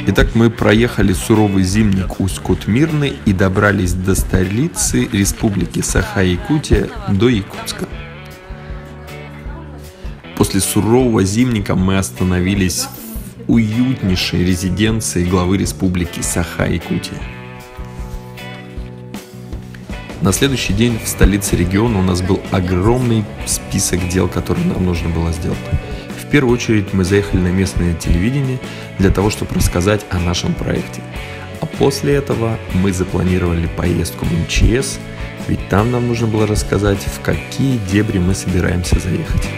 Итак, мы проехали суровый зимник Усть-Кут-Мирный и добрались до столицы Республики Саха-Якутия, до Якутска. После сурового зимника мы остановились в уютнейшей резиденции главы Республики Саха-Якутия. На следующий день в столице региона у нас был огромный список дел, которые нам нужно было сделать. В первую очередь мы заехали на местное телевидение для того, чтобы рассказать о нашем проекте. А после этого мы запланировали поездку в МЧС, ведь там нам нужно было рассказать, в какие дебри мы собираемся заехать.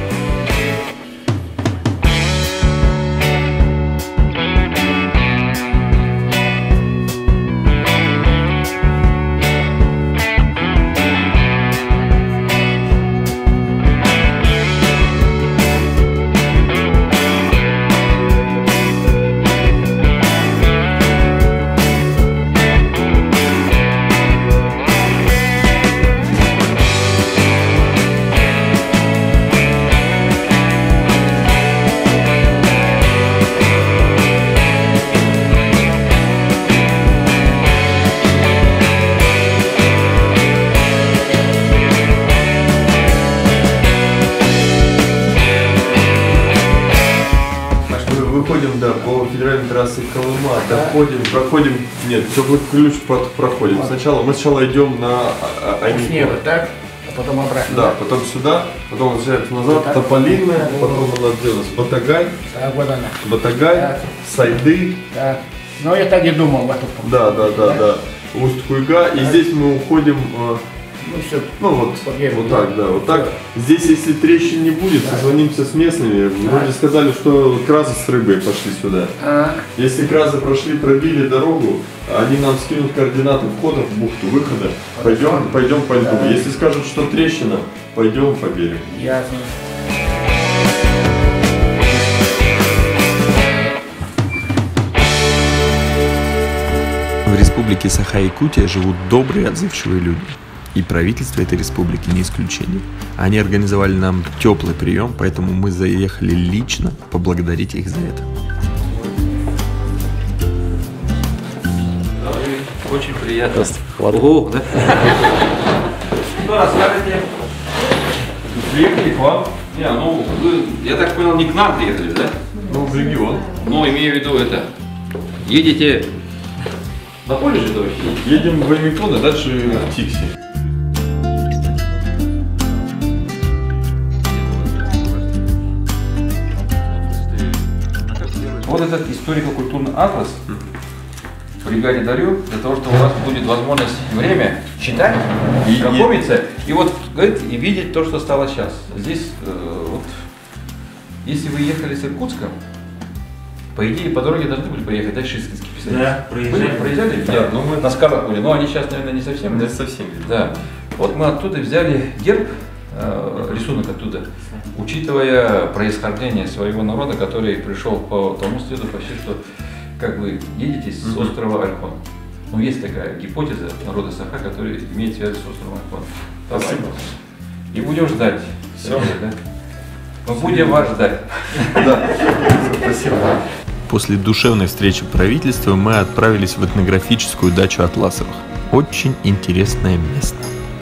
Выходим, да, по федеральной трассе Колыма, доходим, проходим, нет, теплый ключ проходим. Мы сначала идем на Снега, так, а потом обратно. Да, потом сюда, потом возвращаемся назад, Тополиная, потом у нас делалось Батагай, Так, вот она. Батагай, Так. Сайды. Так. Ну, я так и думал в эту Да, Усть-Куйга, и здесь мы уходим, Ну, все. вот так, да, вот так. Здесь, если трещин не будет, созвонимся с местными. Вроде сказали, что кразы с рыбой пошли сюда. Если кразы прошли, пробили дорогу, они нам скинут координаты входа в бухту, выхода. Пойдем по льду. Если скажут, что трещина, пойдем по берегу. Ясно. В республике Саха-Якутия живут добрые, отзывчивые люди. И правительство этой республики не исключение. Они организовали нам теплый прием, поэтому мы заехали лично поблагодарить их за это. Очень приятно. Ого, да? Что расскажете? Приехали к вам? Не, ну вы, я так понял, не к нам приехали, да? Ну, в регион. Ну, имею в виду это. Едете на поле же вообще? Едем в Ваймикон, а дальше в Тикси. Вот этот историко-культурный атлас бригаде дарю, для того, чтобы у вас будет возможность время читать, знакомиться и вот говорит, и видеть то, что стало сейчас. Здесь вот, если вы ехали с Иркутска, по идее, по дороге должны были приехать, да, шишкинские писатели? Да, проезжали. Проезжали? Да, ну мы На скалах были, но они сейчас, наверное, не совсем. не совсем. Да. Вот мы оттуда взяли герб, рисунок оттуда, учитывая происхождение своего народа, который пришел по тому следу почти что, как вы едете с острова Альхон. Ну, есть такая гипотеза народа Саха, который имеет связь с островом Альхон. Спасибо. И будем ждать. Все. Да? Мы будем вас ждать. Да, спасибо. После душевной встречи правительства мы отправились в этнографическую дачу Атласовых. Очень интересное место.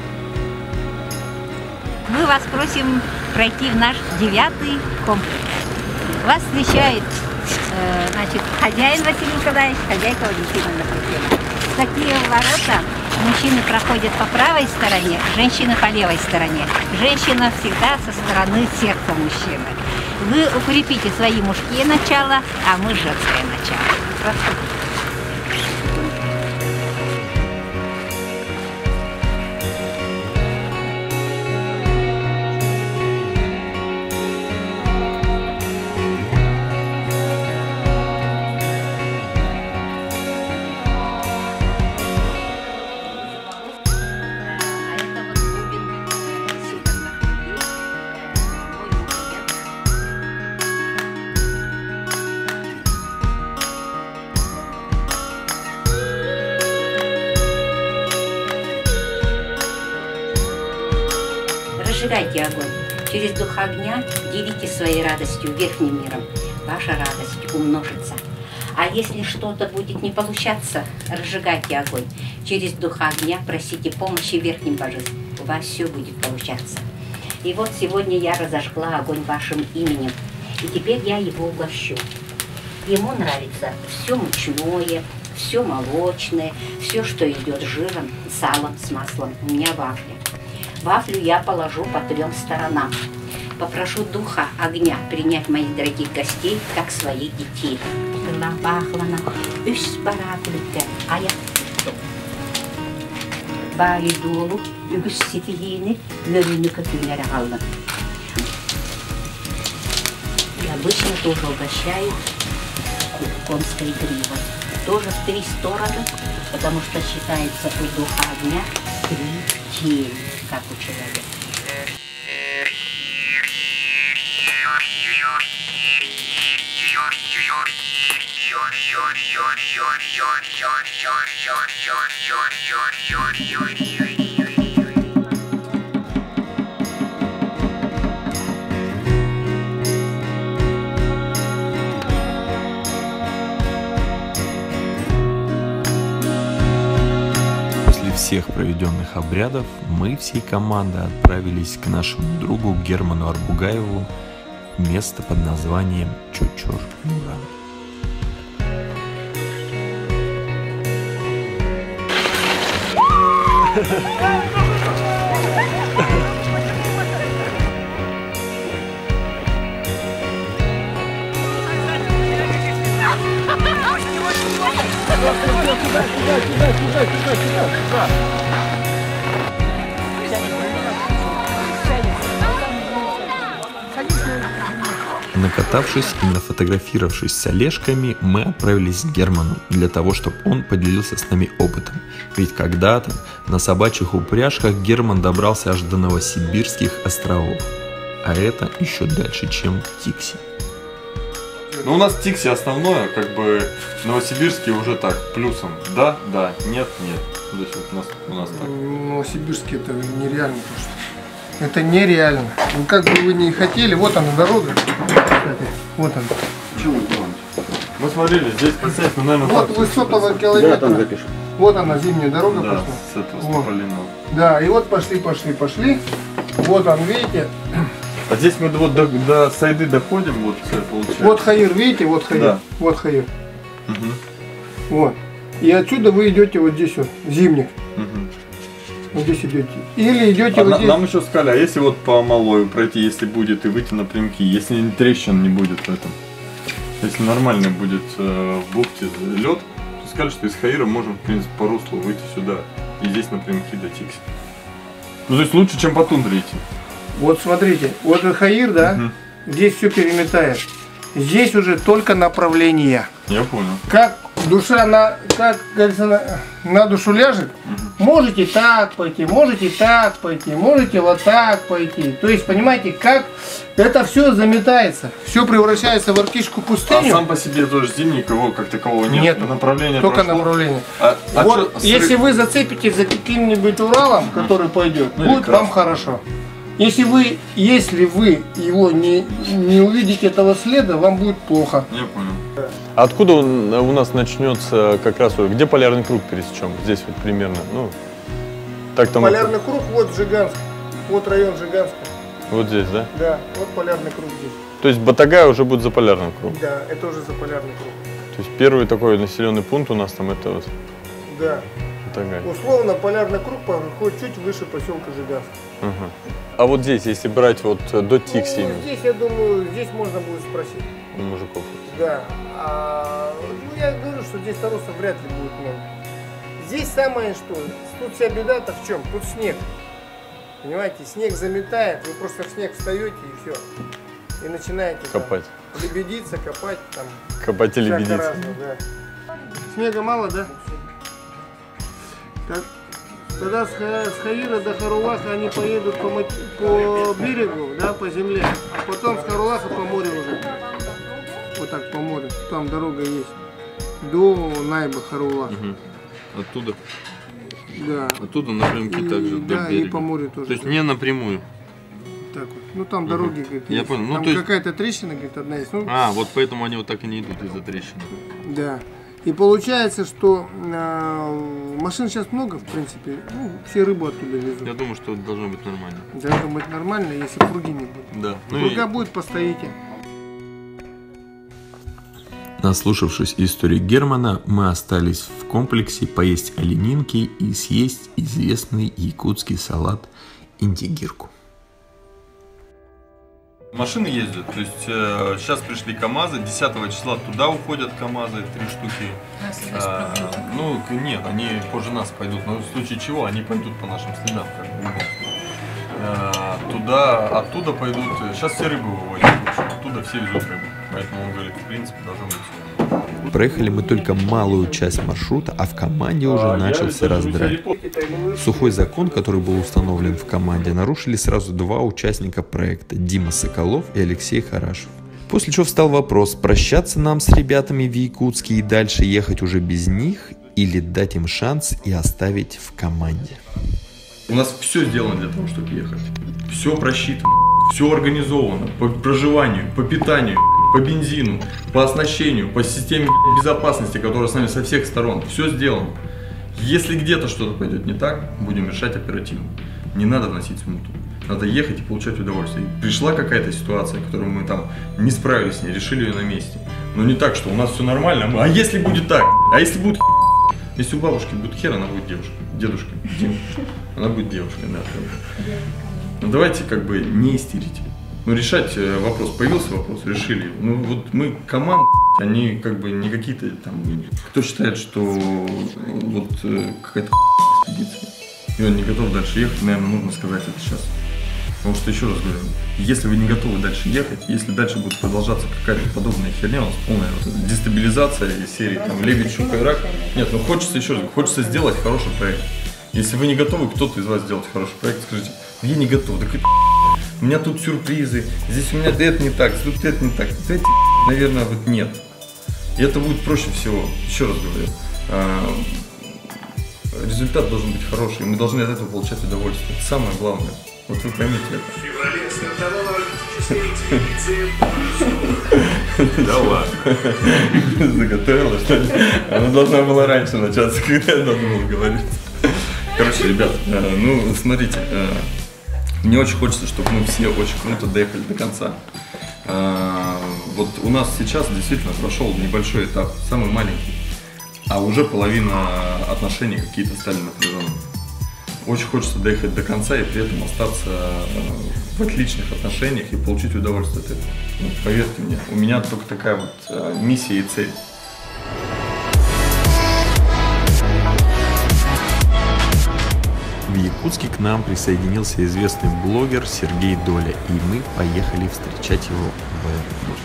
Мы вас просим пройти в наш 9-й комплекс. Вас встречает хозяин Василий Николаевич, хозяйка Валентина Анатольевна. Такие ворота мужчины проходят по правой стороне, женщины по левой стороне. Женщина всегда со стороны сердца мужчины. Вы укрепите свои мужские начала, а мы женское начало. Просто. Разжигайте огонь. Через дух огня делитесь своей радостью верхним миром. Ваша радость умножится. А если что-то будет не получаться, разжигайте огонь. Через духа огня просите помощи верхним божествам. У вас все будет получаться. И вот сегодня я разожгла огонь вашим именем. И теперь я его угощу. Ему нравится все мучное, все молочное, все, что идет с жиром, салом, с маслом. У меня вафля. Вафлю я положу по 3 сторонам. Попрошу духа огня принять моих дорогих гостей, как своих детей. И обычно тоже угощают конской гривой. Тоже в 3 стороны, потому что считается у духа огня 3 тени, как у человека. После всех проведенных обрядов мы всей командой отправились к нашему другу Герману Арбугаеву в место под названием Чочор-Нуран. Накатавшись и нафотографировавшись с Олежками, мы отправились к Герману для того, чтобы он поделился с нами опытом. Ведь когда-то на собачьих упряжках Герман добрался аж до Новосибирских островов. А это еще дальше, чем Тикси. Ну у нас Тикси основное, как бы Новосибирский уже так, плюсом. Да, да, нет, нет. То есть вот у нас так. Новосибирский это нереально просто. Это нереально. Ну, как бы вы не хотели, вот она дорога. Кстати, вот она. Чего вы думаете? Мы смотрели, здесь, представьте, ну, наверное, вот высотого километра. Вот она, зимняя дорога да, пошла. с этого, с вот. Тополиного. Да, и вот пошли. Вот он, видите. А здесь мы вот до Сайды доходим, вот получается. Вот Хаир, видите, вот Хаир. Да. Вот Хаир. Угу. Вот. И отсюда вы идете вот здесь вот, зимних. Угу. Вот здесь идете. Или идете вот здесь. Нам еще сказали, а если вот по Малою пройти, если будет, и выйти напрямки, если трещин не будет в этом. Если нормально будет в бухте лед, то сказали, что из Хаира можем, в принципе, по руслу выйти сюда. И здесь напрямки до Тикси. Ну, то есть лучше, чем по тундре идти. Вот смотрите, вот Хаир, да, здесь все переметает. Здесь уже только направление. Я понял. Как душа как говорится, на душу ляжет, можете так пойти, можете так пойти, можете вот так пойти. То есть, понимаете, как это все заметается, все превращается в арктическую А пустыню. сам по себе тоже зимнего как такового нет. Нет, направление только прошло. направление. Вот, если вы зацепитесь за каким-нибудь Уралом, который пойдет, ну, будет вам хорошо. Если вы его не увидите этого следа, вам будет плохо. Я понял. Откуда у нас начнется как раз, где полярный круг пересечем? Здесь вот примерно, ну, так там. Полярный круг, вот Жиганск, вот район Жиганска. Вот здесь, да? Да, вот полярный круг здесь. То есть Батагай уже будет за полярным кругом? Да, это уже за полярный круг. То есть первый такой населенный пункт у нас там это вот Да. Батагай. Условно полярный круг проходит чуть выше поселка Жиганск. Ага. А вот здесь, если брать вот до Тикси, Ну, здесь, я думаю, здесь можно будет спросить. у мужиков. Да. Ну, я говорю, что здесь торосов вряд ли будет много. Здесь самое что, тут вся беда-то в чем? Тут снег. Понимаете, снег заметает, вы просто в снег встаете и все. И начинаете Копать. Там, лебедиться, копать там. Копать и всяко лебедиться. разное, да. Снега мало, да? Так, тогда с Хаира до Харулаха они поедут по берегу, да, по земле. А потом с Харулаха по морю уже. Вот так по морю. Там дорога есть. До Найба, Харулаха. Оттуда? Да. Оттуда напрямки также до да, берега. и по морю тоже. То есть не напрямую? так вот. Ну там дороги, говорит, Я есть. понял. Ну, Там то есть- какая-то трещина, говорит, одна есть. Ну, Вот поэтому они вот так и не идут из-за трещины. да. И получается, что машин сейчас много, в принципе. Ну, все рыбу оттуда везут. Я думаю, что должно быть нормально. Должно быть нормально, если пруги не будет. Да. Пруга будет, постоите. Наслушавшись истории Германа, мы остались в комплексе поесть оленинки и съесть известный якутский салат индигирку. Машины ездят, то есть сейчас пришли КАМАЗы, 10 числа туда уходят КАМАЗы, 3 штуки. Нет, они позже нас пойдут, но в случае чего они пойдут по нашим следам. Оттуда пойдут, сейчас все рыбы вывозят, в общем, оттуда все везут рыбу. Поэтому он говорит, в принципе, должно быть все. Проехали мы только малую часть маршрута, а в команде уже начался раздрай. Сухой закон, который был установлен в команде, нарушили сразу два участника проекта – Дима Соколов и Алексей Харашев. После чего встал вопрос, прощаться нам с ребятами в Якутске и дальше ехать уже без них, или дать им шанс и оставить в команде. У нас все сделано для того, чтобы ехать. Все просчитано, все организовано по проживанию, по питанию, по бензину, по оснащению, по системе безопасности, которая с нами со всех сторон. Все сделано. Если где-то что-то пойдет не так, будем решать оперативно. Не надо вносить смуту. Надо ехать и получать удовольствие. Пришла какая-то ситуация, которую мы там не справились с ней, решили ее на месте. Но не так, что у нас все нормально. А если будет так? А если будет Если у бабушки будет хер, она будет девушкой. Дедушкой. Она будет девушкой, да. Но давайте как бы не истерить. Ну, решать вопрос. Появился вопрос, решили. Ну, вот мы команда, они как бы не какие-то там... Кто считает, что вот какая-то экспедиция, и он не готов дальше ехать, наверное, нужно сказать это сейчас. Потому что, еще раз говорю, если вы не готовы дальше ехать, если дальше будет продолжаться какая-то подобная херня, у нас полная дестабилизация из серии там лебедь, щука и рак. Нет, ну хочется, еще раз, хочется сделать хороший проект. Если вы не готовы, кто-то из вас сделать хороший проект, скажите, я не готов, так это у меня тут сюрпризы, здесь у меня это не так, тут это не так. Эти, наверное, вот нет. И это будет проще всего. Еще раз говорю, результат должен быть хороший, мы должны от этого получать удовольствие. Это самое главное. Вот вы поймите это. Да ладно. Заготовила, что ли? Она должна была раньше начаться, когда я должен был говорить. Короче, ребят, ну, смотрите, мне очень хочется, чтобы мы все очень круто доехали до конца. Вот у нас сейчас действительно прошел небольшой этап, самый маленький, а уже половина отношений какие-то стали напряженными. Очень хочется доехать до конца и при этом остаться в отличных отношениях и получить удовольствие от этого. Ну, поверьте мне, у меня только такая вот миссия и цель. В Якутске к нам присоединился известный блогер Сергей Доля, и мы поехали встречать его в аэропорт.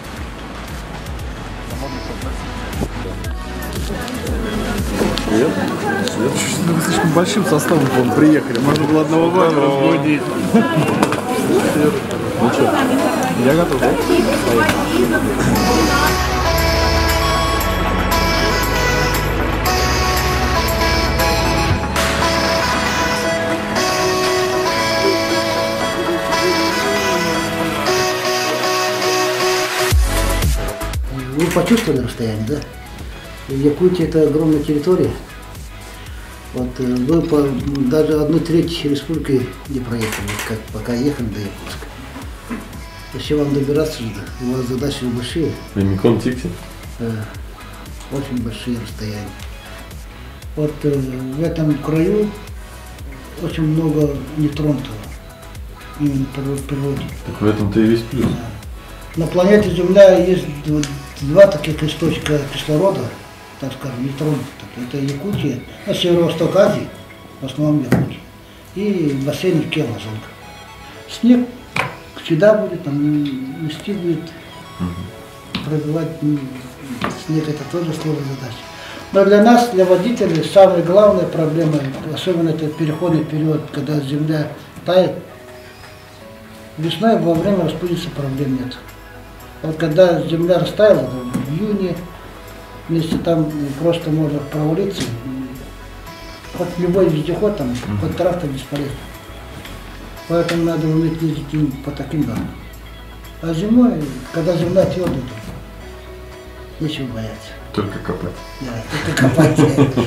Привет. Вы слишком большим составом к вам приехали. Можно было одного вами разбудить. Ну что, я готов, да? Вы почувствовали расстояние, да? Якутия – это огромная территория. Вот вы даже 1/3 республики не проехали, как пока ехали до Якутска. Еще вам добираться сюда, у вас задачи большие. Микон-Тикси? Очень большие расстояния. Вот в этом краю очень много нетронутого, именно в природе. Так в этом-то и весь плюс. На планете Земля есть два таких источника кислорода, так скажем, нетронутых. Это Якутия, на северо-восток Азии, в основном Якутия, и бассейн реки Амазонка. Снег всегда будет, там нести будет, пробивать снег, это тоже сложная задача. Но для нас, для водителей, самая главная проблема, особенно это переходный период, когда земля тает, весной во время распылиться проблем нет. Вот когда земля растаяла, в июне, вместе там просто можно провалиться, хоть любой вездеход, там, хоть трактор бесполезно. Поэтому надо уметь ездить им по таким дорогам. А зимой, когда земля твердая, нечего бояться. Только копать. Да, только копать.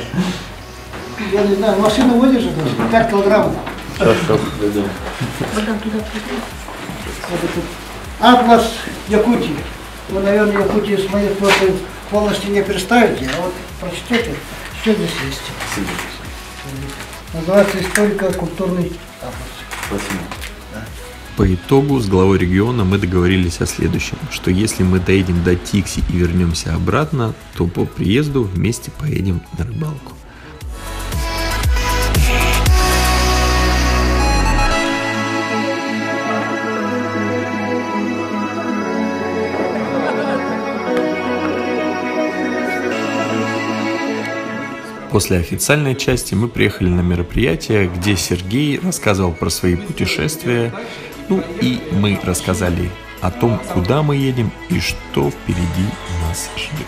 Я не знаю, машина выдержит 5 килограммов. Сейчас. Вот этот атлас Якутии. Вы, наверное, Якутию с моей фото полностью не представите, а вот прочтете, что здесь есть. Называется историко-культурный атлас. Спасибо. По итогу с главой региона мы договорились о следующем, что если мы доедем до Тикси и вернемся обратно, то по приезду вместе поедем на рыбалку. После официальной части мы приехали на мероприятие, где Сергей рассказывал про свои путешествия, ну и мы рассказали о том, куда мы едем и что впереди нас ждет.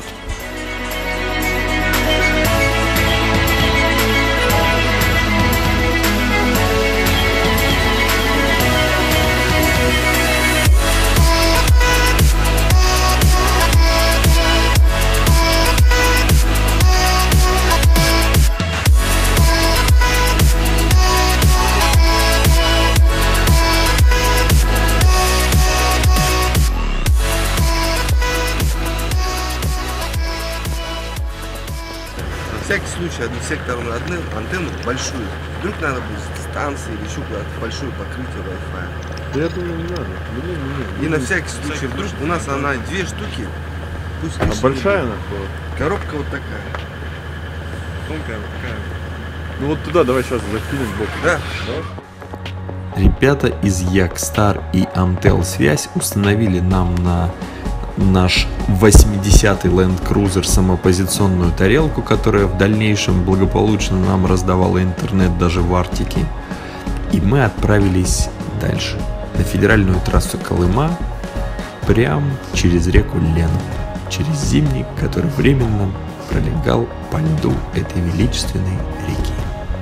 На всякий случай одну секторную антенну большую. Вдруг надо будет станции или еще куда-то большое покрытие Wi-Fi. Я думаю, не надо. И на всякий случай, вдруг у нас она 2 штуки. Пусть А большая она? коробка вот такая. Тонкая вот такая. Ну вот туда давай сейчас закинем бок. Да. Ребята из Якстар и Amtel Связь установили нам на наш 80-й Land Cruiser самопозиционную тарелку, которая в дальнейшем благополучно нам раздавала интернет даже в Арктике. И мы отправились дальше, на федеральную трассу Колыма, прямо через реку Лену, через Зимник, который временно пролегал по льду этой величественной реки.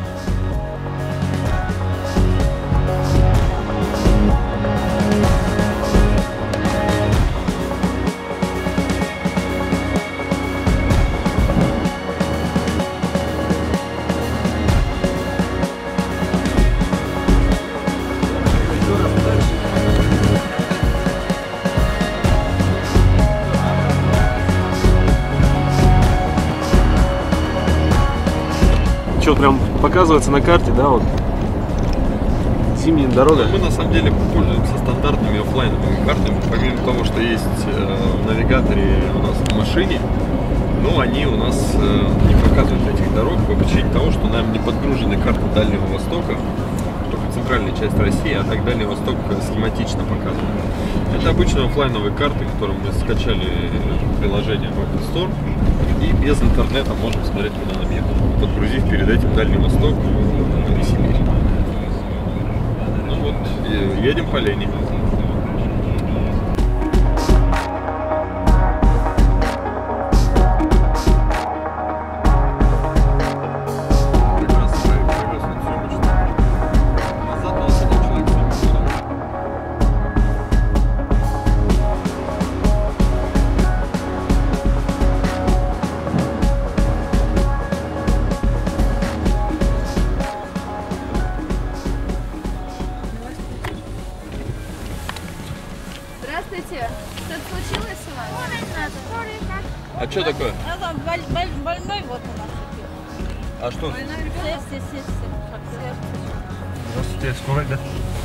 Что, прям показывается на карте, да, вот зимняя дорога? Мы на самом деле пользуемся стандартными оффлайновыми картами. Помимо того, что есть в навигаторе у нас в машине, но они у нас не показывают этих дорог по причине того, что нам не подгружены карты Дальнего Востока, только центральная часть России, а так Дальний Восток схематично показывает. Это обычные оффлайновые карты, которые мы скачали приложение в Apple Store, и без интернета можем смотреть, куда нам ехать, подгрузив перед этим Дальний Восток и Сибирь. Ну вот, едем по Лене. Здравствуйте. Что-то случилось у вас? А что такое? Больной вот у нас. А что? Здравствуйте, скорая, да?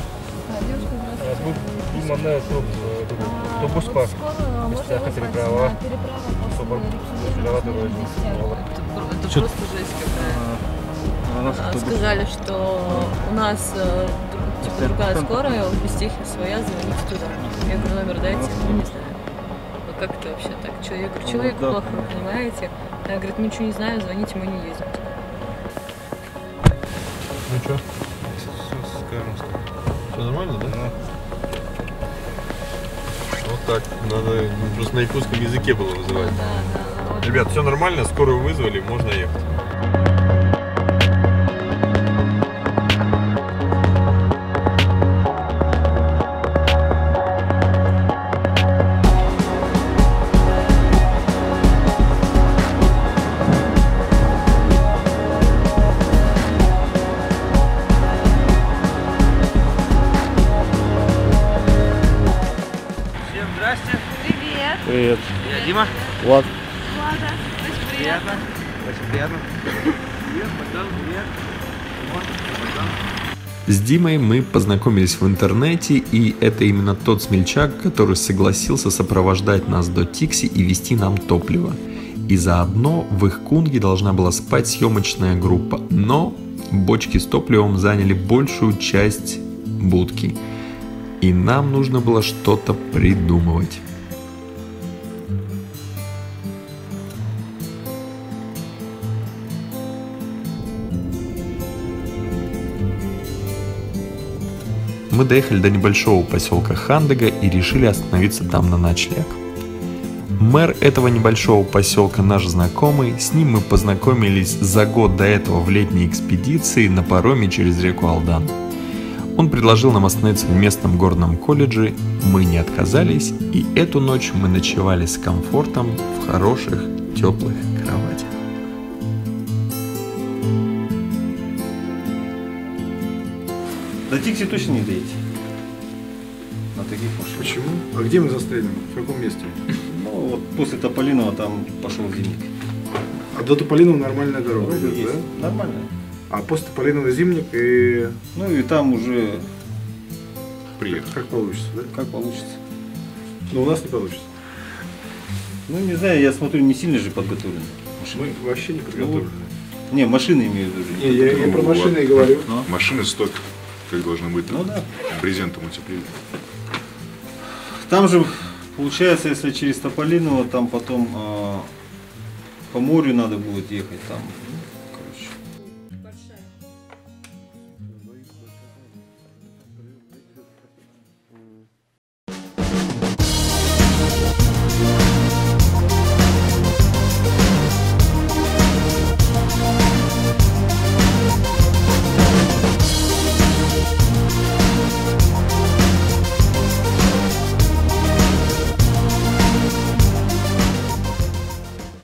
Автобус по переправа. Это просто жесть какая. Сказали, что у нас типа другая скорая, без техники своя, звоните туда. Я говорю, номер дайте, не знаю. Ну как это вообще так? Что? Я говорю, человек плохо, вы понимаете? Она говорит, ничего не знаю, звоните, мы не ездим. Ну что? Все нормально, да? Вот так. Надо просто на якутском языке было вызывать. Да. Ребят, все нормально, скорую вызвали, можно ехать. Влад. Влада, очень приятно. Очень приятно. С Димой мы познакомились в интернете, и это именно тот смельчак, который согласился сопровождать нас до Тикси и везти нам топливо. И заодно в их кунге должна была спать съемочная группа, но бочки с топливом заняли большую часть будки, и нам нужно было что-то придумывать. Мы доехали до небольшого поселка Хандага и решили остановиться там на ночлег. Мэр этого небольшого поселка наш знакомый, с ним мы познакомились за год до этого в летней экспедиции на пароме через реку Алдан. Он предложил нам остановиться в местном горном колледже, мы не отказались, и эту ночь мы ночевали с комфортом в хороших, теплых кроватях. До Тикси точно не доедете. На таких машинах. Почему? А где мы застрянем? В каком месте? Ну, вот после Тополиного там пошел зимник. А до Тополинова нормальная дорога идет, Есть. да? Нормально. А после Тополинова зимник и... Ну и там уже Приехать. Как получится, да? как получится. Но у нас не получится. Ну не знаю, я смотрю, не сильно же подготовлены. Мы вообще не подготовлены. Не, машины имею в виду. Не, я про машины и говорю. Машины стоят, как должны быть. Ну да. Брезентом утеплили. Там же получается, если через Тополиново, там потом по морю надо будет ехать, там